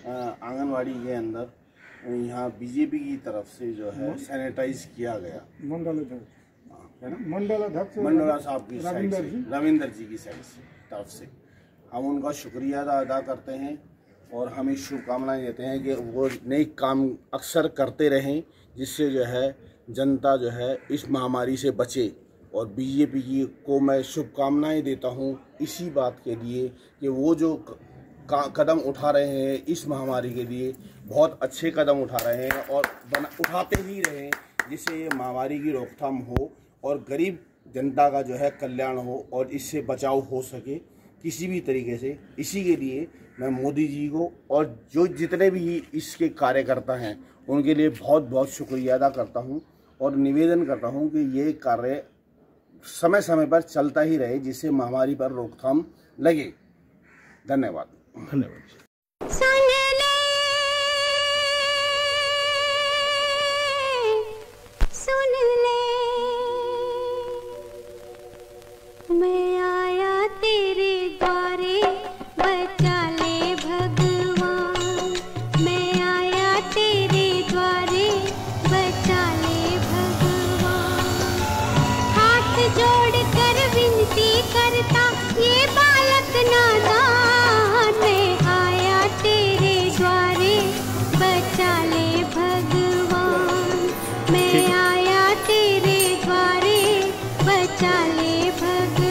आंगनवाड़ी के अंदर यहाँ बीजेपी की तरफ से जो है सैनिटाइज किया गया। मंडला साहब की साइड से, रविंदर जी की साइड से तरफ से हम उनका शुक्रिया अदा करते हैं और हमें शुभकामनाएं देते हैं कि वो नए काम अक्सर करते रहें, जिससे जो है जनता जो है इस महामारी से बचे। और बीजेपी को मैं शुभकामनाएं देता हूं इसी बात के लिए कि वो जो कदम उठा रहे हैं इस महामारी के लिए, बहुत अच्छे कदम उठा रहे हैं और उठाते ही रहें, जिससे ये महामारी की रोकथाम हो और गरीब जनता का जो है कल्याण हो और इससे बचाव हो सके किसी भी तरीके से। इसी के लिए मैं मोदी जी को और जो जितने भी इसके कार्यकर्ता हैं उनके लिए बहुत बहुत शुक्रिया अदा करता हूं और निवेदन करता हूं कि ये कार्य समय समय पर चलता ही रहे, जिससे महामारी पर रोकथाम लगे। धन्यवाद। मैं आया तेरे द्वारे, बचा ले भगवान। मैं आया तेरे द्वारे, बचा ले भगवान। हाथ जोड़ कर विनती करता ये बालक नादान। मैं आया तेरे द्वारे, बचा ले भगवान। मैं आया तेरे द्वारे, बचा ले भगवान।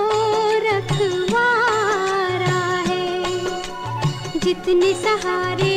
जितने सहारे